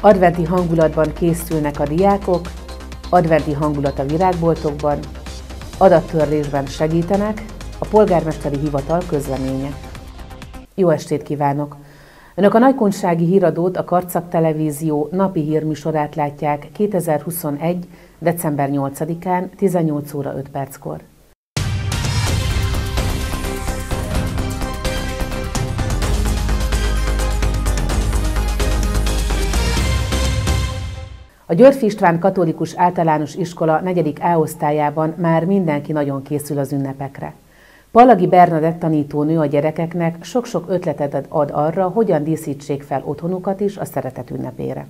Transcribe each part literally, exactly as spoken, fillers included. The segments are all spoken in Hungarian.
Adventi hangulatban készülnek a diákok, adventi hangulat a virágboltokban, adattörlésben segítenek, a polgármesteri hivatal közleménye. Jó estét kívánok! Önök a Nagykunsági Híradót, a Karcag Televízió napi hírműsorát látják kétezer-huszonegy. december nyolcadikán tizennyolc óra öt perckor. A Györffy István Katolikus Általános Iskola negyedik A osztályában már mindenki nagyon készül az ünnepekre. Pallagi Bernadett tanítónő a gyerekeknek sok-sok ötletet ad arra, hogyan díszítsék fel otthonukat is a szeretet ünnepére.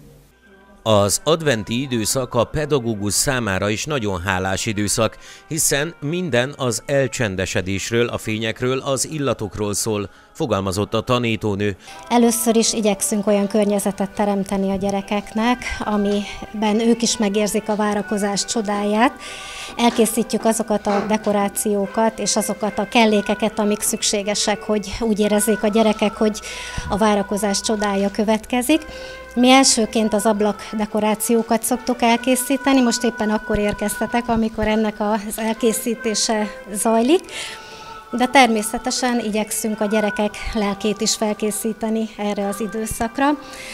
Az adventi időszak a pedagógus számára is nagyon hálás időszak, hiszen minden az elcsendesedésről, a fényekről, az illatokról szól, fogalmazott a tanítónő. Először is igyekszünk olyan környezetet teremteni a gyerekeknek, amiben ők is megérzik a várakozás csodáját. Elkészítjük azokat a dekorációkat és azokat a kellékeket, amik szükségesek, hogy úgy érezzék a gyerekek, hogy a várakozás csodája következik. Mi elsőként az ablak dekorációkat szoktuk elkészíteni, most éppen akkor érkeztetek, amikor ennek az elkészítése zajlik, de természetesen igyekszünk a gyerekek lelkét is felkészíteni erre az időszakra.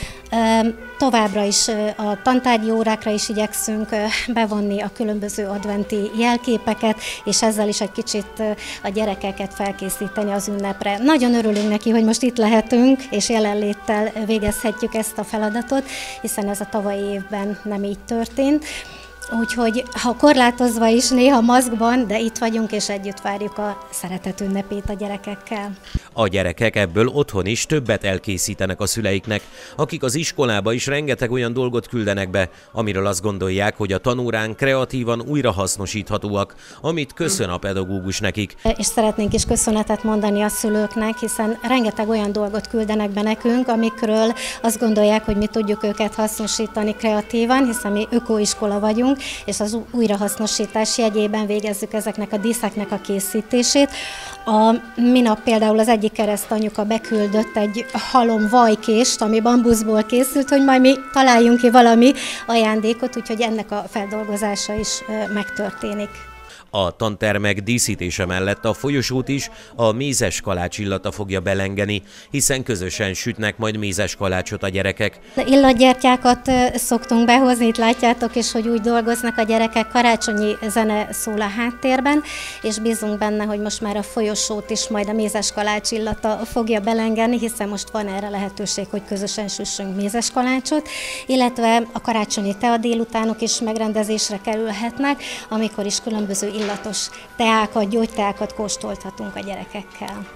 Továbbra is a tantárgyi órákra is igyekszünk bevonni a különböző adventi jelképeket, és ezzel is egy kicsit a gyerekeket felkészíteni az ünnepre. Nagyon örülünk neki, hogy most itt lehetünk, és jelenléttel végezhetjük ezt a feladatot, hiszen ez a tavalyi évben nem így történt. Úgyhogy ha korlátozva is, néha maszkban, de itt vagyunk, és együtt várjuk a szeretet ünnepét a gyerekekkel. A gyerekek ebből otthon is többet elkészítenek a szüleiknek, akik az iskolába is rengeteg olyan dolgot küldenek be, amiről azt gondolják, hogy a tanórán kreatívan újrahasznosíthatóak, amit köszön a pedagógus nekik. És szeretnénk is köszönetet mondani a szülőknek, hiszen rengeteg olyan dolgot küldenek be nekünk, amikről azt gondolják, hogy mi tudjuk őket hasznosítani kreatívan, hiszen mi ökoiskola vagyunk, és az újrahasznosítás jegyében végezzük ezeknek a díszeknek a készítését. A minap például az egyik keresztanyuka beküldött egy halom vajkést, ami bambuszból készült, hogy majd mi találjunk ki valami ajándékot, úgyhogy ennek a feldolgozása is megtörténik. A tantermek díszítése mellett a folyosót is a mézes kalács illata fogja belengeni, hiszen közösen sütnek majd mézes kalácsot a gyerekek. Illatgyertyákat szoktunk behozni, itt látjátok is, hogy úgy dolgoznak a gyerekek, karácsonyi zene szól a háttérben, és bízunk benne, hogy most már a folyosót is majd a mézes kalács illata fogja belengeni, hiszen most van erre lehetőség, hogy közösen süssünk mézes kalácsot, illetve a karácsonyi tea délutánok is megrendezésre kerülhetnek, amikor is különböző illatos teákat, gyógyteákat kóstolhatunk a gyerekekkel.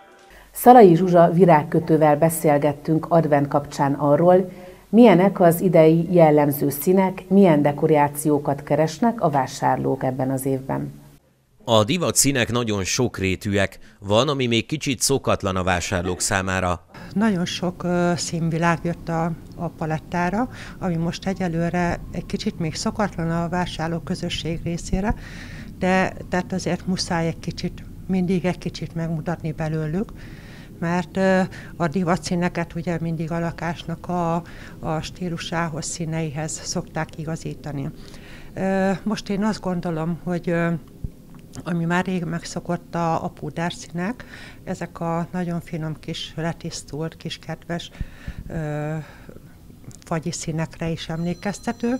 Szalai Zsuzsa virágkötővel beszélgettünk advent kapcsán arról, milyenek az idei jellemző színek, milyen dekorációkat keresnek a vásárlók ebben az évben. A divat színek nagyon sokrétűek, van, ami még kicsit szokatlan a vásárlók számára. Nagyon sok uh, színvilág jött a, a palettára, ami most egyelőre egy kicsit még szokatlan a vásárló közösség részére, de tehát azért muszáj egy kicsit, mindig egy kicsit megmutatni belőlük, mert uh, a divat színeket ugye mindig a lakásnak a, a stílusához, színeihez szokták igazítani. Uh, most én azt gondolom, hogy uh, ami már rég megszokott a, a púderszínek, ezek a nagyon finom kis letisztult, kis kedves ö, fagyi színekre is emlékeztető.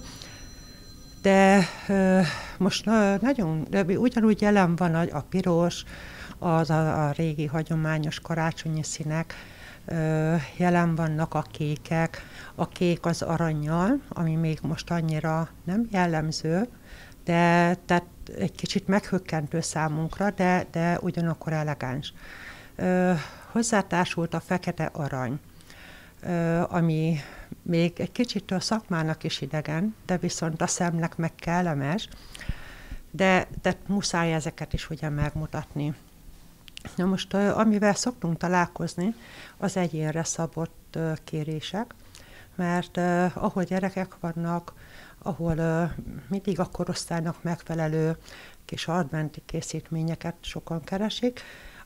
De ö, most ö, nagyon, ugyanúgy jelen van a, a piros, az a, a régi hagyományos karácsonyi színek, ö, jelen vannak a kékek, a kék az arannyal, ami még most annyira nem jellemző, de tehát egy kicsit meghökkentő számunkra, de, de ugyanakkor elegáns. Ö, hozzátársult a fekete arany, ö, ami még egy kicsit a szakmának is idegen, de viszont a szemnek meg kellemes, de, de muszáj ezeket is ugye megmutatni. Na most, amivel szoktunk találkozni, az egyénre szabott kérések, mert ahol gyerekek vannak, ahol uh, mindig a korosztálynak megfelelő kis adventi készítményeket sokan keresik,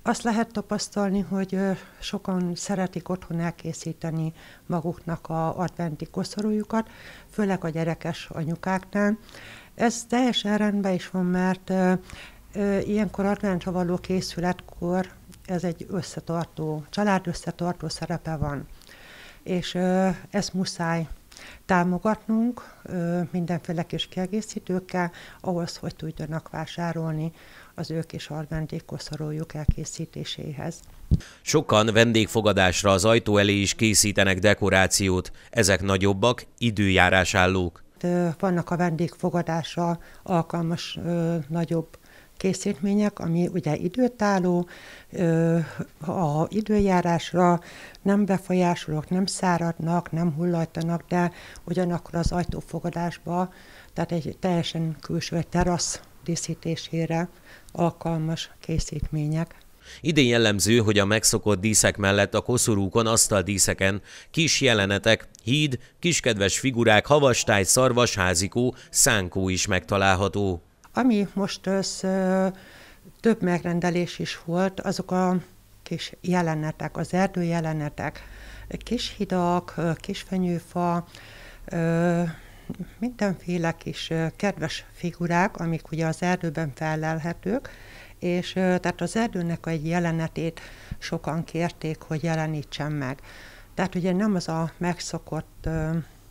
Azt lehet tapasztalni, hogy sokan szeretik otthon elkészíteni maguknak az adventi koszorújukat, főleg a gyerekes anyukáknál. Ez teljesen rendben is van, mert ilyenkor adventre való készületkor ez egy összetartó, család összetartó szerepe van. És ezt muszáj támogatnunk mindenféle kis kiegészítőkkel, ahhoz, hogy tudjanak vásárolni az ők is adventi koszorújuk elkészítéséhez. Sokan vendégfogadásra az ajtó elé is készítenek dekorációt. Ezek nagyobbak, időjárásállók. Vannak a vendégfogadásra alkalmas ö, nagyobb készítmények, ami ugye időtálló, ö, a időjárásra nem befolyásolók, nem száradnak, nem hullajtanak, de ugyanakkor az ajtófogadásba, tehát egy teljesen külső terasz díszítésére alkalmas készítmények. Idén jellemző, hogy a megszokott díszek mellett a koszorúkon, asztaldíszeken kis jelenetek, híd, kiskedves figurák, havastály, szarvas, házikó, szánkó is megtalálható. Ami most az, ö, több megrendelés is volt, azok a kis jelenetek, az erdő jelenetek, kis hidak, kis fenyőfa, ö, mindenféle kis kedves figurák, amik ugye az erdőben fellelhetők, és tehát az erdőnek egy jelenetét sokan kérték, hogy jelenítsen meg. Tehát ugye nem az a megszokott ö,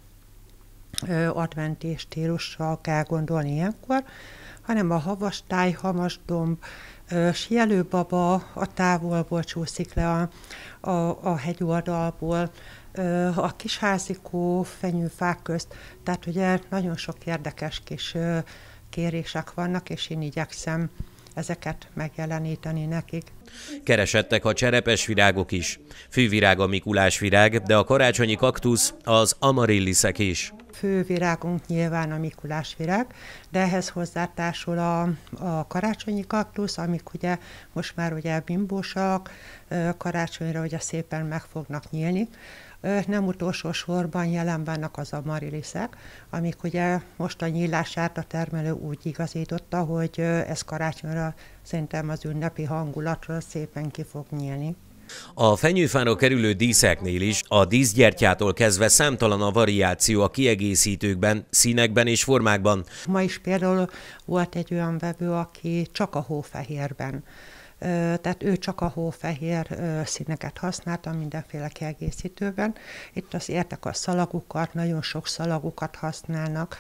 ö, adventi stílusra kell gondolni ilyenkor, hanem a havastály, hamasdomb, sielőbaba a távolból csúszik le a, a, a hegyoldalból, a kisházikó, fenyőfák közt, tehát ugye nagyon sok érdekes kis kérések vannak, és én igyekszem ezeket megjeleníteni nekik. Keresettek a cserepes virágok is. Fővirág a Mikulás virág, de a karácsonyi kaktusz, az amarylliszek is. Fő virágunk nyilván a Mikulás virág, de ehhez hozzátársul a, a karácsonyi kaktusz, amik ugye most már ugye bimbósak, karácsonyra ugye szépen meg fognak nyílni. Nem utolsó sorban jelen vannak az amarylliszek, amik ugye most a nyílását a termelő úgy igazította, hogy ez karácsonyra szerintem az ünnepi hangulatra szépen ki fog nyílni. A fenyőfára kerülő díszeknél is, a díszgyertyától kezdve számtalan a variáció a kiegészítőkben, színekben és formákban. Ma is például volt egy olyan vevő, aki csak a hófehérben, tehát ő csak a hófehér színeket használta mindenféle kiegészítőben. Itt az értek a szalagukat, nagyon sok szalagukat használnak,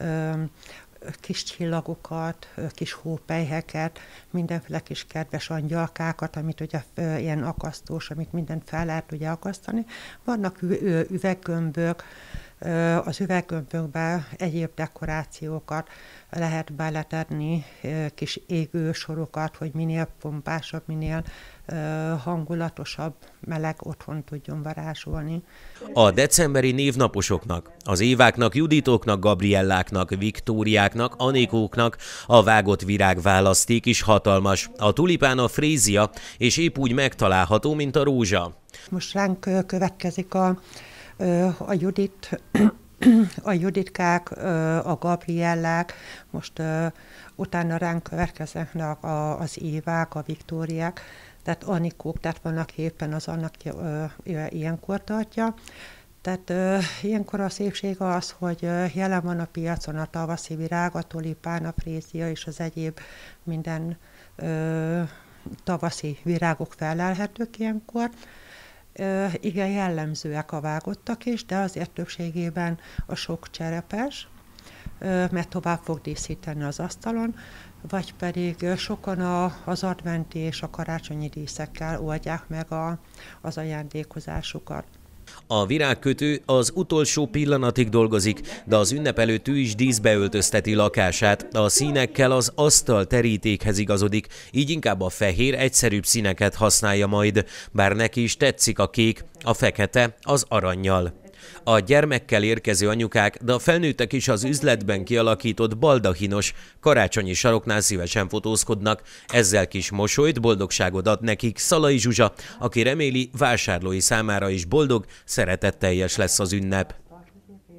kis csillagokat, kis hópelyheket, mindenféle kis kedves angyalkákat, amit ugye ilyen akasztós, amit mindent fel lehet ugye akasztani. Vannak üveggömbök, az üveggömbökben egyéb dekorációkat lehet beletenni, kis égősorokat, hogy minél pompásabb, minél hangulatosabb, meleg otthon tudjon varázsolni. A decemberi névnaposoknak, az Éváknak, Juditoknak, Gabrielláknak, Viktóriáknak, Anikóknak a vágott virágválaszték is hatalmas. A tulipán a frézia, és épp úgy megtalálható, mint a rózsa. Most ránk következik a, a Judit, a Juditkák, a Gabriellák, most utána ránk következnek az Évák, a Viktóriák, tehát Anikók, tehát vannak éppen az annak ilyenkor tartja. Tehát ö, ilyenkor a szépség az, hogy ö, jelen van a piacon a tavaszi virág, a tulipán, a frézia és az egyéb minden ö, tavaszi virágok fellelhetők ilyenkor. Ö, igen, jellemzőek a vágottak is, de azért többségében a sok cserepes, ö, mert tovább fog díszíteni az asztalon, vagy pedig sokan a, az adventi és a karácsonyi díszekkel oldják meg a, az ajándékozásukat. A virágkötő az utolsó pillanatig dolgozik, de az ünnep előtt ő is díszbe öltözteti lakását, a színekkel az asztal terítékhez igazodik, így inkább a fehér, egyszerűbb színeket használja majd, bár neki is tetszik a kék, a fekete, az arannyal. A gyermekkel érkező anyukák, de a felnőttek is az üzletben kialakított baldahinos, karácsonyi saroknál szívesen fotózkodnak. Ezzel kis mosolyt, boldogságot ad nekik Szalai Zsuzsa, aki reméli, vásárlói számára is boldog, szeretetteljes lesz az ünnep.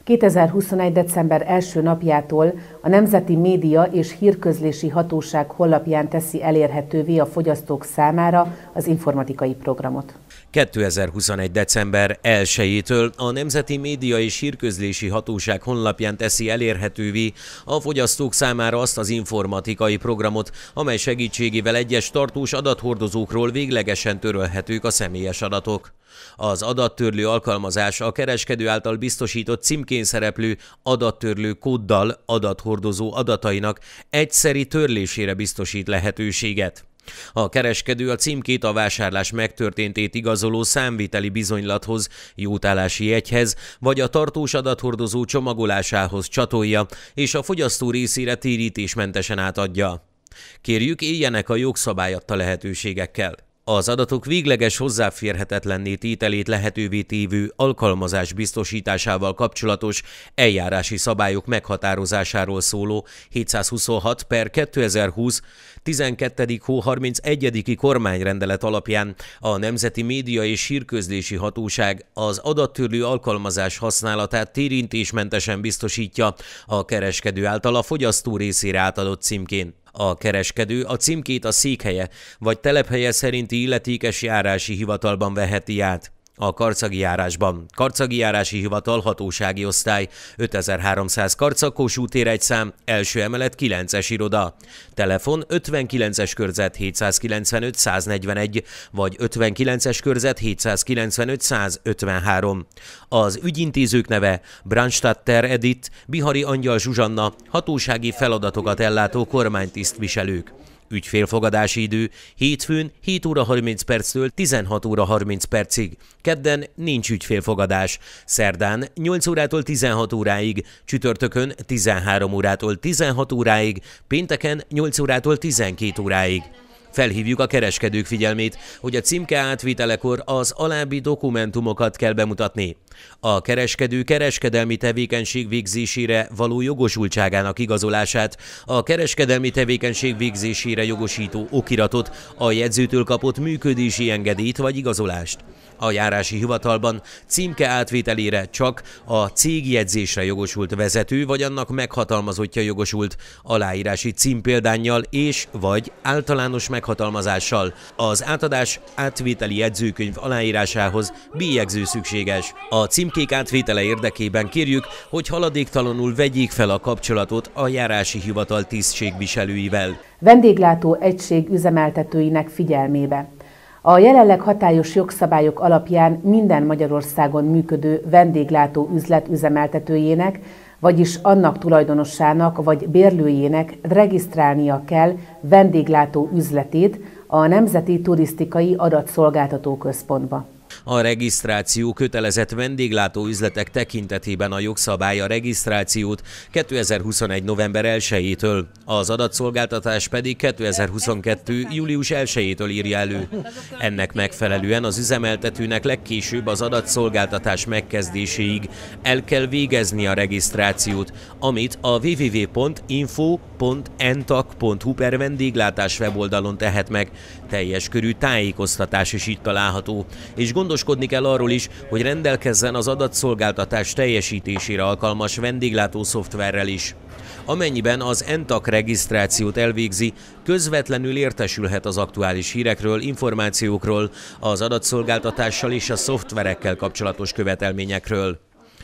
kétezer-huszonegy. december első napjától a Nemzeti Média és Hírközlési Hatóság honlapján teszi elérhetővé a fogyasztók számára az informatikai programot. kétezer-huszonegy. december elsejétől a Nemzeti Média és Hírközlési Hatóság honlapján teszi elérhetővé a fogyasztók számára azt az informatikai programot, amely segítségével egyes tartós adathordozókról véglegesen törölhetők a személyes adatok. Az adattörlő alkalmazás a kereskedő által biztosított címkén szereplő adattörlő kóddal adathordozó adatainak egyszeri törlésére biztosít lehetőséget. A kereskedő a címkét a vásárlás megtörténtét igazoló számviteli bizonylathoz, jótállási jegyhez vagy a tartós adathordozó csomagolásához csatolja, és a fogyasztó részére térítésmentesen átadja. Kérjük, éljenek a jogszabály adta lehetőségekkel. Az adatok végleges hozzáférhetetlenné tételét lehetővé tévő alkalmazás biztosításával kapcsolatos eljárási szabályok meghatározásáról szóló hétszázhuszonhat per kétezer-húsz tizenkettedik hó harmincegyediki kormányrendelet alapján a Nemzeti Média és Hírközlési Hatóság az adattörlő alkalmazás használatát térítésmentesen biztosítja a kereskedő által a fogyasztó részére átadott címkén. A kereskedő a címkét a székhelye vagy telephelye szerinti illetékes járási hivatalban veheti át. A karcagi járásban Karcagi Járási Hivatal hatósági osztály, ötezer-háromszáz Karcag, Kossuth tér egy szám, első emelet, kilences iroda. Telefon ötvenkilences körzet hétszázkilencvenöt száznegyvenegy vagy ötvenkilences körzet hétszázkilencvenöt százötvenhárom. Az ügyintézők neve Brandstatter Edith, Bihari Angyal Zsuzsanna, hatósági feladatokat ellátó kormánytisztviselők. Ügyfélfogadási idő hétfőn hét óra harminc perctől tizenhat óra harminc percig, kedden nincs ügyfélfogadás, szerdán nyolc órától tizenhat óráig, csütörtökön tizenhárom órától tizenhat óráig, pénteken nyolc órától tizenkét óráig. Felhívjuk a kereskedők figyelmét, hogy a címke átvitelekor az alábbi dokumentumokat kell bemutatni. A kereskedő kereskedelmi tevékenység végzésére való jogosultságának igazolását, a kereskedelmi tevékenység végzésére jogosító okiratot, a jegyzőtől kapott működési engedélyt vagy igazolást. A járási hivatalban címke átvételére csak a cégjegyzésre jogosult vezető vagy annak meghatalmazottja jogosult, aláírási címpéldánnyal és vagy általános meghatalmazással. Az átadás átvételi jegyzőkönyv aláírásához bélyegző szükséges. A címkék átvétele érdekében kérjük, hogy haladéktalanul vegyék fel a kapcsolatot a járási hivatal tisztségviselőivel. Vendéglátó egység üzemeltetőinek figyelmébe. A jelenleg hatályos jogszabályok alapján minden Magyarországon működő vendéglátó üzlet üzemeltetőjének, vagyis annak tulajdonosának vagy bérlőjének regisztrálnia kell vendéglátó üzletét a Nemzeti Turisztikai Adatszolgáltató Központba. A regisztráció kötelezett vendéglátó üzletek tekintetében a jogszabály a regisztrációt kétezer-huszonegy. november elsejétől, az adatszolgáltatás pedig kétezer-huszonkettő. július elsejétől írja elő. Ennek megfelelően az üzemeltetőnek legkésőbb az adatszolgáltatás megkezdéséig el kell végezni a regisztrációt, amit a double-u double-u double-u pont info pont entak pont hu per vendéglátás weboldalon tehet meg. Teljes körű tájékoztatás is itt található, és gondoskodni kell arról is, hogy rendelkezzen az adatszolgáltatás teljesítésére alkalmas vendéglátó szoftverrel is. Amennyiben az entak regisztrációt elvégzi, közvetlenül értesülhet az aktuális hírekről, információkról, az adatszolgáltatással és a szoftverekkel kapcsolatos követelményekről.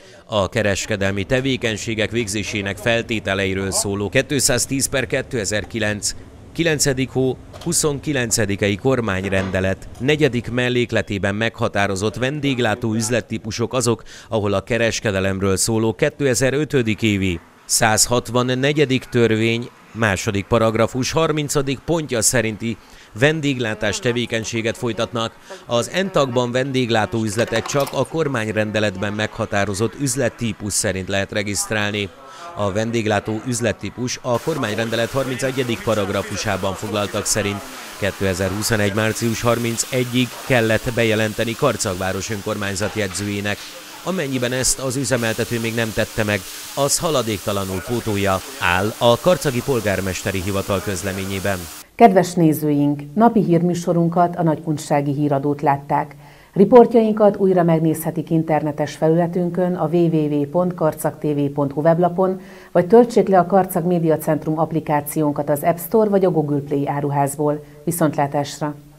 A kereskedelmi tevékenységek végzésének feltételeiről szóló kétszáztíz per kétezer-kilenc kilencedik hó huszonkilencedikei kormányrendelet negyedik mellékletében meghatározott vendéglátó üzlettípusok azok, ahol a kereskedelemről szóló kétezer-ötödik évi száz hatvannegyedik törvény második paragrafus harmincadik pontja szerinti vendéglátás tevékenységet folytatnak. Az entakban vendéglátó üzletet csak a kormányrendeletben meghatározott üzlettípus szerint lehet regisztrálni. A vendéglátó üzlettípus a kormányrendelet harmincegyedik paragrafusában foglaltak szerint kétezer-huszonegy. március harmincegyedikéig kellett bejelenteni Karcagváros önkormányzat jegyzőjének. Amennyiben ezt az üzemeltető még nem tette meg, az haladéktalanul pótolja, áll a karcagi polgármesteri hivatal közleményében. Kedves nézőink, napi hírműsorunkat, a Nagykunsági Híradót látták. Riportjainkat újra megnézhetik internetes felületünkön, a double-u double-u double-u pont karcag t v pont hu weblapon, vagy töltsék le a Karcag Média Centrum applikációnkat az App Store vagy a Google Play áruházból. Viszontlátásra!